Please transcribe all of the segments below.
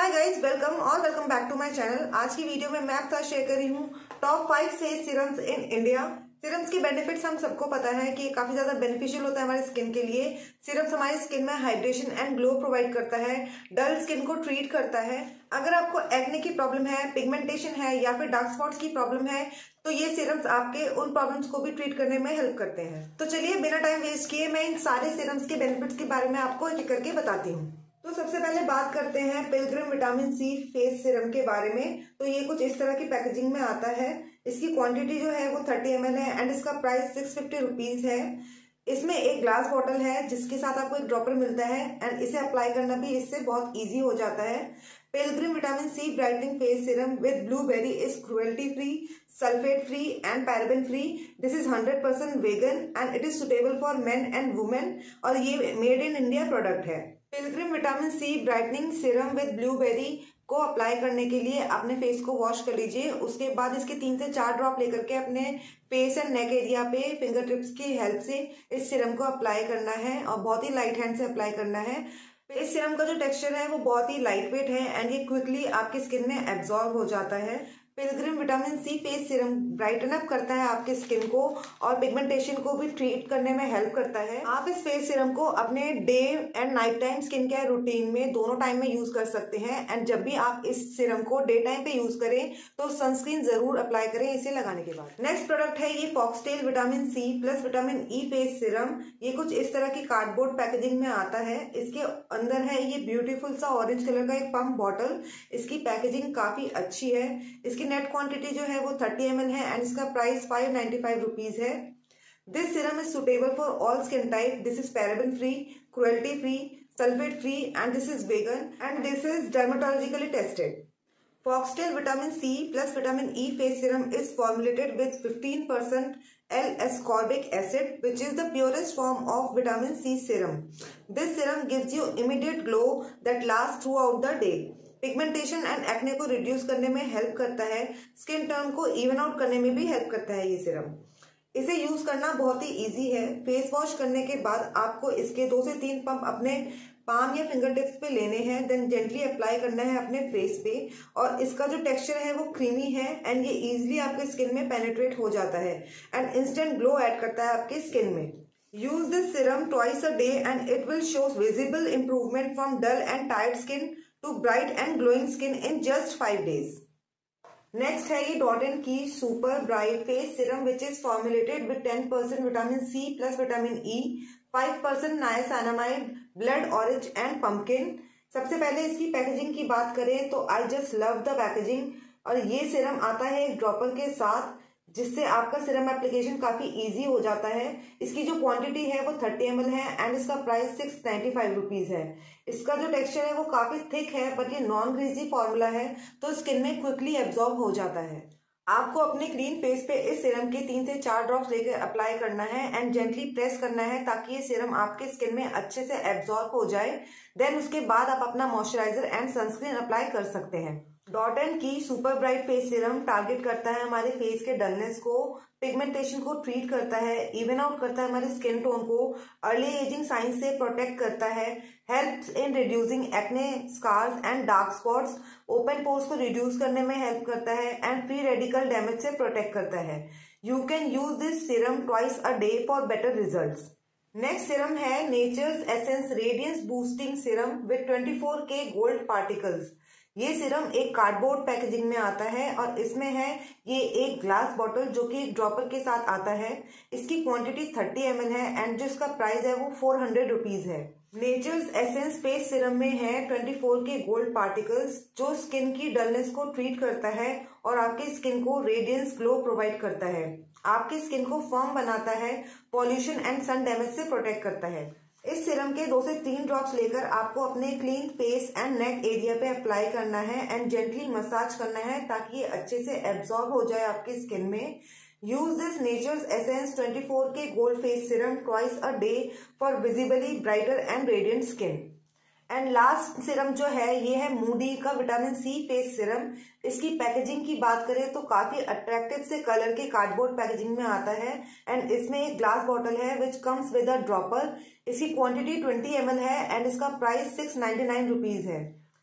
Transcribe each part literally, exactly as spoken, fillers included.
हाय guys, welcome और welcome back to my channel. आज की वीडियो में मैं आपके साथ शेयर कर रही हूँ top five face serums in India. Serums के बेनिफिट्स हम सबको पता है कि काफी ज्यादा बेनिफिशियल होता है हमारे स्किन के लिए। सीरम्स हमारी स्किन में हाइड्रेशन एंड ग्लो प्रोवाइड करता है, डल स्किन को ट्रीट करता है। अगर आपको एक्ने की प्रॉब्लम है, पिगमेंटेशन है या फिर डार्क स्पॉट्स की प्रॉब्लम है तो ये सीरम्स आपके उन प्रॉब्लम्स को भी ट्रीट करने में हेल्प करते हैं। तो चलिए बिना टाइम वेस्ट किए मैं इन सारे सीरम्स के बेनिफिट्स के बारे में आपको एक एक करके बताती हूँ। तो सबसे पहले बात करते हैं Pilgrim vitamin C face serum के बारे में। तो ये कुछ इस तरह की पैकेजिंग में आता है। इसकी क्वांटिटी जो है वो थर्टी एम एल है एंड इसका प्राइस सिक्स फिफ्टी रुपीज है। इसमें एक ग्लास बॉटल है जिसके साथ आपको एक ड्रॉपर मिलता है एंड इसे अप्लाई करना भी इससे बहुत इजी हो जाता है। Pilgrim vitamin C brightening face serum with blueberry is cruelty free, sulphate free and paraben free. This is hundred percent vegan and it is suitable for men and women और ये made in India product है। Pilgrim vitamin C brightening serum with blueberry को apply करने के लिए अपने face को wash कर लीजिए। उसके बाद इसके तीन से चार ड्रॉप लेकर के अपने फेस एंड नेक एरिया पे फिंगर टिप्स की हेल्प से इस सीरम को अप्लाई करना है और बहुत ही लाइट हैंड से अप्लाई करना है। इस सीरम का जो टेक्सचर है वो बहुत ही लाइट वेट है एंड ये क्विकली आपकी स्किन में एब्जॉर्ब हो जाता है। Pilgrim vitamin C face serum brighten up करता है आपकी स्किन को और पिगमेंटेशन को भी ट्रीट करने में हेल्प करता है। आप इस फेस सीरम को अपने day and night time skin care routine में दोनों टाइम में यूज कर सकते हैं एंड जब भी आप इस सीरम को डे टाइम पे यूज करें तो सनस्क्रीन जरूर अप्लाई करें इसे लगाने के बाद। नेक्स्ट प्रोडक्ट है ये Foxtail vitamin C plus vitamin E face serum. ये कुछ इस तरह की कार्डबोर्ड पैकेजिंग में आता है। इसके अंदर है ये ब्यूटीफुल सा ऑरेंज कलर का एक पंप बॉटल। इसकी पैकेजिंग काफी अच्छी है। इसकी नेट क्वांटिटी जो है वो थर्टी एम एल है एंड इसका price five ninety five rupees है। This serum is suitable for all skin type. This is paraben free, cruelty free, sulphate free and this is vegan and this is dermatologically tested. Foxtail vitamin C plus vitamin E face serum is formulated with fifteen percent L-ascorbic acid, which is the purest form of vitamin C serum. This serum gives you immediate glow that lasts throughout the day. Pigmentation and acne को reduce करने में help करता है। Skin turn को even out करने में भी help करता है ये सीरम। इसे यूज करना बहुत ही इजी है। फेस वॉश करने के बाद आपको इसके दो से तीन पंप अपने पाम या फिंगर टिप्स पे लेने हैं, देन जेंटली अप्लाई करना है अपने फेस पे और इसका जो टेक्सचर है वो क्रीमी है एंड ये इजीली आपके स्किन में पेनिट्रेट हो जाता है एंड इंस्टेंट ग्लो ऐड करता है आपके स्किन में। Use this serum twice a day and it will show visible improvement from dull and tired skin to bright and glowing skin in just five days. Next है ये Dot and Key super bright face serum which is formulated with ten percent vitamin C plus vitamin E, five percent niacinamide, blood orange and pumpkin. सबसे पहले इसकी packaging की बात करें तो I just love the packaging और ये serum आता है एक ड्रॉपर के साथ जिससे आपका सीरम एप्लीकेशन काफी इजी हो जाता है। इसकी जो क्वांटिटी है वो थर्टी एम एल है एंड इसका price six ninety five rupees है। इसका जो टेक्सचर है वो काफी थिक है बट ये नॉन ग्रीजी फॉर्मूला है तो स्किन में क्विकली एब्जॉर्ब हो जाता है। आपको अपने क्लीन फेस पे इस सीरम के तीन से चार ड्रॉप्स लेकर अप्लाई करना है एंड जेंटली प्रेस करना है ताकि ये सीरम आपके स्किन में अच्छे से एब्जॉर्ब हो जाए। देन उसके बाद आप अपना मॉइस्चराइजर एंड सनस्क्रीन अप्लाई कर सकते हैं। Dot and Key super bright face serum target करता है हमारे फेस के डलनेस को, पिगमेंटेशन को ट्रीट करता है, इवन आउट करता है हमारे स्किन टोन को, अर्ली एजिंग साइंस से प्रोटेक्ट करता है, helps in reducing acne scars and dark spots, open pores को रिड्यूस करने में हेल्प करता है एंड फ्री रेडिकल डैमेज से प्रोटेक्ट करता है। You can use this serum twice a day for better results. Next serum है natures Essence radiance boosting serum with twenty four K gold particles. ये serum एक cardboard packaging में आता है और इसमें है ये एक ग्लास बॉटल जो कि एक ड्रॉपर के साथ आता है। इसकी क्वांटिटी थर्टी एम एल है एंड जो इसका प्राइस है वो फोर हंड्रेड रुपीज है। नेचर्स एसेंस फेस सीरम में है twenty four K gold particles जो स्किन की डलनेस को ट्रीट करता है और आपकी स्किन को रेडियंस ग्लो प्रोवाइड करता है, आपकी स्किन को फर्म बनाता है, पॉल्यूशन एंड सन डैमेज से प्रोटेक्ट करता है। इस सीरम के दो से तीन ड्रॉप्स लेकर आपको अपने clean face and neck area पे अप्लाई करना है एंड जेंटली मसाज करना है ताकि ये अच्छे से एब्जॉर्ब हो जाए आपकी स्किन में। Use this Nature's Essence twenty four K gold face serum twice a day for visibly brighter and radiant skin. And last serum जो है ये है मूडी का विटामिन सी फेस सीरम। इसकी पैकेजिंग की बात करें तो काफी अट्रैक्टिव से कलर के कार्डबोर्ड पैकेजिंग में आता है एंड इसमें एक ग्लास बॉटल है which comes with a dropper. इसकी क्वांटिटी ट्वेंटी एम एल है एंड इसका price six ninety nine rupees है।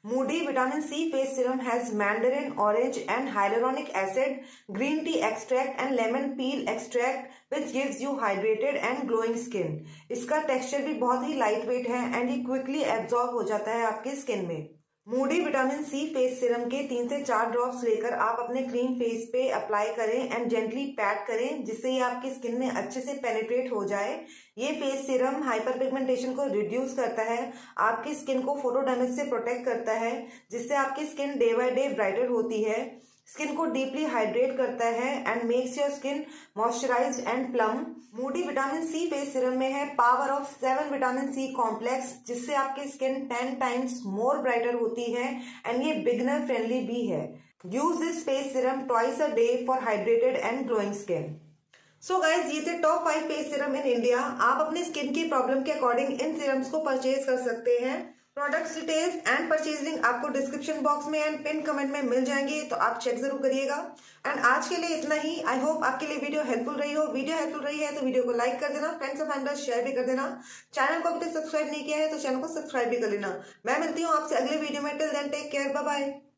Moody Vitamin C Face Serum has mandarin orange and hyaluronic acid, green tea extract and lemon peel extract which gives you hydrated and glowing skin. इसका texture भी बहुत ही light weight है and ये quickly absorb हो जाता है आपकी स्किन में। Moody vitamin C face serum के तीन से चार ड्रॉप्स लेकर आप अपने क्लीन फेस पे अप्लाई करें एंड जेंटली पैट करें जिससे ये आपकी स्किन में अच्छे से पेनिट्रेट हो जाए। ये फेस सीरम हाइपर पिगमेंटेशन को रिड्यूस करता है, आपकी स्किन को फोटो डैमेज से प्रोटेक्ट करता है जिससे आपकी skin day by day brighter होती है, स्किन को डीपली हाइड्रेट करता है and makes your skin moisturised and plump. Moody vitamin C face serum में है power of seven vitamin C complex जिससे आपकी skin ten times more brighter होती है एंड ये बिगनर फ्रेंडली भी है। Use this face serum twice a day for hydrated and glowing skin. So guys, ये थे top five face serum in India. आप अपनी स्किन की प्रॉब्लम के अकॉर्डिंग इन सीरम्स को परचेज कर सकते हैं। Product details and purchase link आपको डिस्क्रिप्शन बॉक्स में एंड पिन कमेंट में मिल जाएंगे, तो आप चेक जरूर करिएगा। एंड आज के लिए इतना ही। आई होप आपके लिए वीडियो हेल्पफुल रही हो। वीडियो हेल्पफुल रही है तो वीडियो को लाइक कर देना, फ्रेंड्स और फैमिली शेयर भी कर देना। चैनल को अभी तक सब्सक्राइब नहीं किया है तो चैनल को सब्सक्राइब भी कर लेना। मैं मिलती हूँ आपसे अगले वीडियो में। Till then take care, bye bye.